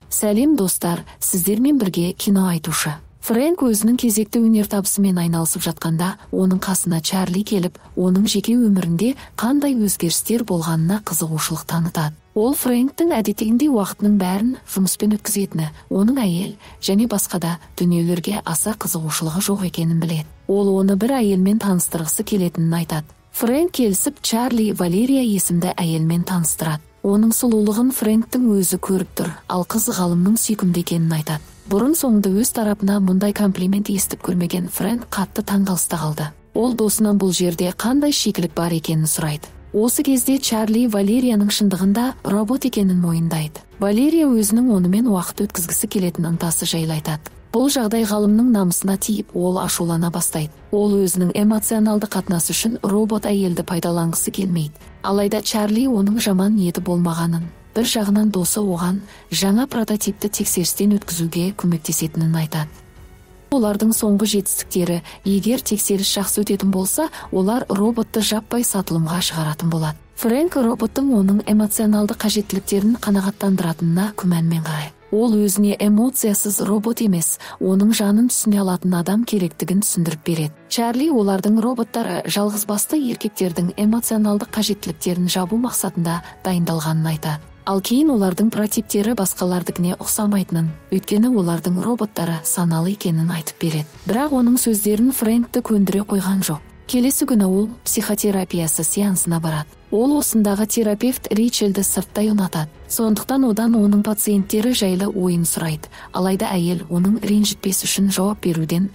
Сәлем достар, сіздермен бірге кино айтушы. Фрэнк өзінің кезекті өнертабысымен айналысып жатқанда, оның қасына Чарли келіп, оның жеке өмірінде қандай өзгерістер болғанына қызығушылық танытады. Ол Фрэнктің әдеттегідей уақытының бәрін жұмыспен өткізетіні, оның әйел және басқа да дүниелерге аса қызығушылығы жоқ екенін біледі. Ол оны бір әйелмен таныстырғысы келетінін айтады. Фрэнк келісіп, Чарли Валерия есімді әйелмен таныстырады. Оның сұлулығын Фрэнктің өзі көріп тұр, ал қыз ғалымның сүйкімді екенін айтады. Бұрын соңды өз тарапына мұндай комплимент естіп көрмеген Фрэнк қатты таңғалыста қалды. Ол досынан бұл жерде қандай шикілік бар екенін сұрайды. Осы кезде Чарли Валерияның шындығында робот екенін мойындайды. Валерия өзінің онымен уақыт өткізгісі келетін ынтасы жайлы айтады. Бұл жағдай ғалымның намысына тиіп, ол ашулана бастайды. Ол өзінің эмоционалды қатынасы үшін робот әйелді пайдаланғысы келмейді. Алайда Чарли оның жаман ниеті болмағанын, бір жағынан досы оған жаңа прототипті тексерістен өткізуге көмектесетінін айтады. Олардың соңғы жетістіктері, егер тексеріс жақсы өтетін болса, олар роботты жаппай сатылымға шығаратын болады. Фрэнк роботтың оның эмоционалды қажеттіліктерін қанағаттандыратынына күмәнмен қарайды. Ол өзіне эмоциясыз робот емес, оның жанын түсіне алатын адам керектігін түсіндіріп береді. Чарли олардың роботтары жалғызбасты еркектердің эмоционалдық қажеттіліктерін жабу мақсатында дайындалғанын айтады. Ал кейін олардың прототиптері басқалардыкіне ұқсамайтынын, өйткені олардың роботтары саналы екенін айтып береді. Бірақ оның сөздерін Фрэнкті көндіре қойған жоқ. Келесі күні ол психотерапиясы сеансына барады. Ол осындағы терапевт Ричелді сырттай ұнатады. Сондықтан одан оның пациенттері жайлы ойын сұрайды. Алайда әйел оның ренжітпес үшін жауап беруден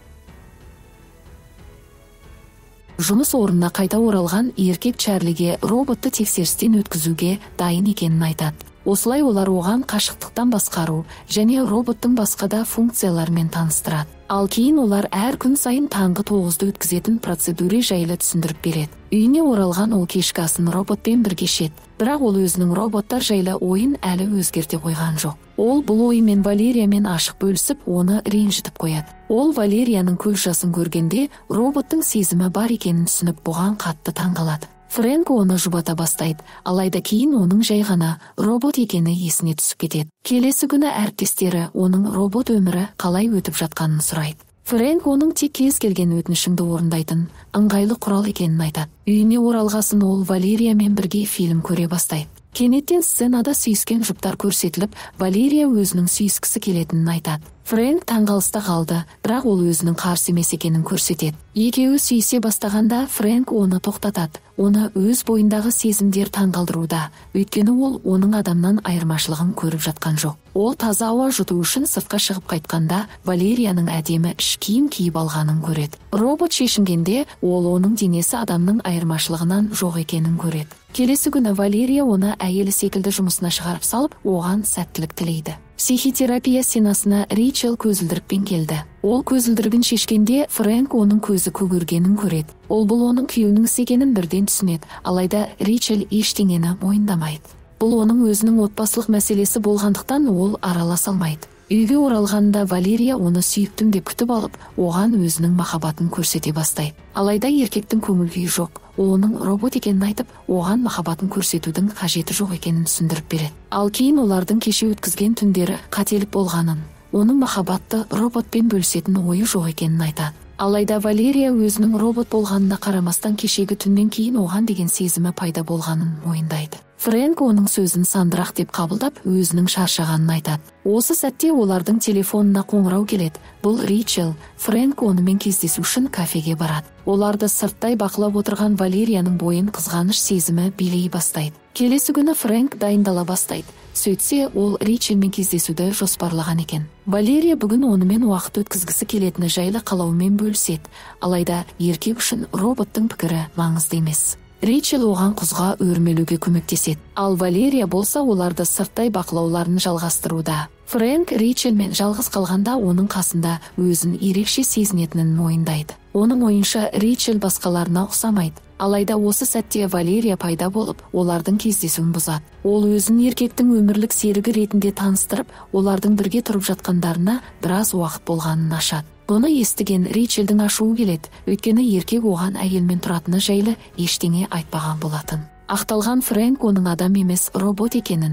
жұмыс орнына қайта оралған еркек Чарлиге роботты тексерістен өткізуге дайын екенін айтады. Осылай олар оған қашықтықтан басқару және роботтың басқа да функцияларымен таныстырады. Ал кейін олар әр күн сайын таңғы 9-ды өткізетін процедура жайлы түсіндіріп береді. Үйіне оралған ол кешкі асын роботпен бірге ішеді. Бірақ ол өзінің роботтар жайлы ойын әлі өзгерте қойған жоқ. Ол бұл ойымен Валериямен ашық бөлісіп, оны ренжітіп қояды. Ол Валерияның көз жасын көргенде роботтың сезімі бар екенін түсініп, бұған қатты таңғалады. Фрэнк оны жұбата бастайды, алайда кейін оның жай ғана робот екені есіне түсіп кетеді. Келесі күні әріптестері оның робот өмірі қалай өтіп жатқанын сұрайды. Фрэнк оның тек кез келген өтінішіңді орындайтын ыңғайлы құрал екенін айтады. Үйіне оралғасын ол Валериямен бірге фильм көре бастайды. Кенеттен сценада сүйіскен жұптар көрсетіліп, Валерия өзінің сүйіскісі келетінін айтады. Фрэнк таңғалыста қалды, бірақ ол өзінің қарсы емес екенін көрсетеді. Екеуі сүйісе бастағанда Фрэнк оны тоқтатады. Оны өз бойындағы сезімдер таңғалдыруда, өйткені ол оның адамнан айырмашылығын көріп жатқан жоқ. Ол таза ауа жұту үшін сыртқа шығып қайтқанда Валерияның әдемі іш киім киіп алғанын көреді. Робот шешінгенде ол оның денесі адамның айырмашылығынан жоқ екенін көреді. Келесі күні Валерия оны әйелі секілді жұмысына шығарып салып, оған сәттілік тілейді. Психотерапия сеансына Ричел көзілдірікпен келді. Ол көзілдірігін шешкенде Фрэнк оның көзі көгергенін көреді. Ол бұл оның күйеуінің істегенін бірден түсінеді, алайда Ричел ештеңені мойындамайды. Бұл оның өзінің отбасылық мәселесі болғандықтан ол араласа алмайды. Үйге оралғанда Валерия оны сүйіктім деп күтіп алып, оған өзінің махаббатын көрсете бастайды. Алайда еркектің көңіл күйі жоқ. Ол оның робот екенін айтып, оған махаббатын көрсетудің қажеті жоқ екенін түсіндіріп береді. Ал кейін олардың кеше өткізген түндері қателік болғанын, оның махаббатты роботпен бөлісетін ойы жоқ екенін айтады. Алайда Валерия өзінің робот болғанына қарамастан кешегі түннен кейін оған деген сезімі пайда болғанын мойындайды. Фрэнк оның сөзін сандырақ деп қабылдап, өзінің шаршағанын айтады. Осы сәтте олардың телефонына қоңырау келеді. Бұл Ричел. Фрэнк онымен кездесу үшін кафеге барады. Оларды сырттай бақылап отырған Валерияның бойын қызғаныш сезімі билей бастайды. Келесі күні Фрэнк дайындала бастайды. Сөйтсе, ол Ричелмен кездесуді жоспарлаған екен. Валерия бүгін онымен уақыт өткізгісі келетіні жайлы қалауымен бөліседі. Алайда еркек үшін роботтың пікірі маңызды емес. Ричел оған құзға өрмелуге көмектеседі. Ал Валерия болса оларды сырттай бақылауларын жалғастыруда. Фрэнк Ричелмен жалғыз қалғанда оның қасында өзін ерекше сезінетінін мойындайды. Оның ойынша Ричел басқаларына ұқсамайды. Алайда осы сәтте Валерия пайда болып, олардың кездесуін бұзады. Ол өзін еркектің өмірлік серігі ретінде таныстырып, олардың бірге тұрып жатқандарына біраз уақыт болғанын ашады. Бұны естіген Ричелдің ашуы келеді, өйткені еркек оған әйелмен тұратыны жайлы ештеңе айтпаған болатын. Ақталған Фрэнк оның адам емес робот екенін,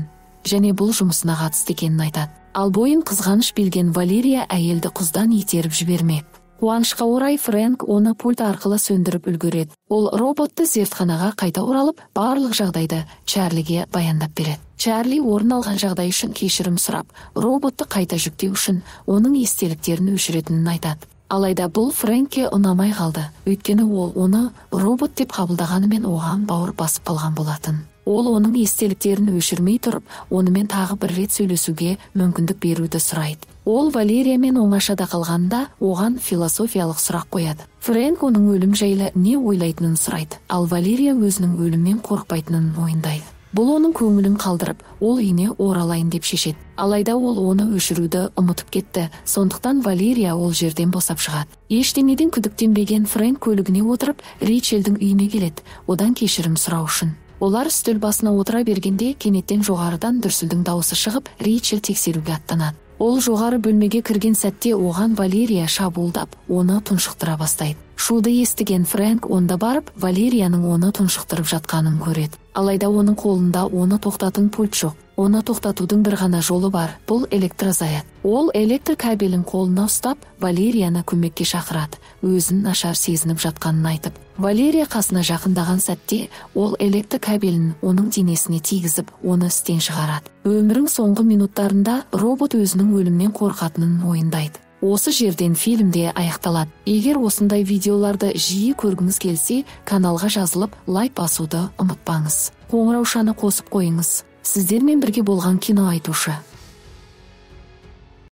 және бұл жұмысына қатысты екенін айтады. Ал бойын қызғаныш билген Валерия әйелді құздан итеріп жібермек. Қуанышқа орай Фрэнк оны пульт арқылы сөндіріп үлгереді. Ол роботты зертханаға қайта оралып, барлық жағдайды Чарлиге баяндап береді. Чарли орын алған жағдай үшін кешірім сұрап, роботты қайта жүктеу үшін оның естеліктерін өшіретінін айтады. Алайда бұл Фрэнкке ұнамай қалды, өйткені ол оны робот деп қабылдағанымен оған бауыр басып қалған болатын. Ол оның естеліктерін өшірмей тұрып, онымен тағы бір рет сөйлесуге мүмкіндік беруді сұрайды. Ол Валериямен оңашада қалғанда оған философиялық сұрақ қояды. Фрэнк оның өлім жайлы не ойлайтынын сұрайды, ал Валерия өзінің өлімнен қорықпайтынын мойындайды. Бұл оның көңілін қалдырып, ол үйіне оралайын деп шешеді. Алайда ол оны өшіруді ұмытып кетті, сондықтан Валерия ол жерден босап шығады. Ештеңеден күдіктенбеген Фрэнк көлігіне отырып, Рейчелдің үйіне келеді, одан кешірім сұрау үшін. Олар үстел басына отыра бергенде кенеттен жоғарыдан дүрсілдің дауысы шығып, Рейчел тексеруге аттанады. Ол жоғары бөлмеге кірген сәтте оған Валерия шабуылдап, оны тұншықтыра бастайды. Шуды естіген Фрэнк онда барып, Валерияның оны тұншықтырып жатқанын көреді. Алайда оның қолында оны тоқтатын пульт жоқ. Оны тоқтатудың бір ғана жолы бар, бұл электрозаят. Ол электр кабелін қолына ұстап, Валерияны көмекке шақырады, өзін нашар сезініп жатқанын айтып. Валерия қасына жақындаған сәтте, ол электр кабелін оның денесіне тигізіп, оны істен шығарады. Өмірің соңғы минуттарында робот өзінің өлімнен қорқатынын мойындайды. Осы жерден фильмде аяқталады. Егер осындай видеоларды жиі көргіңіз келсе, каналға жазылып, лайк басуды ұмытпаңыз. Қоңыраушаны қосып қойыңыз. Сіздермен бірге болған кино айтушы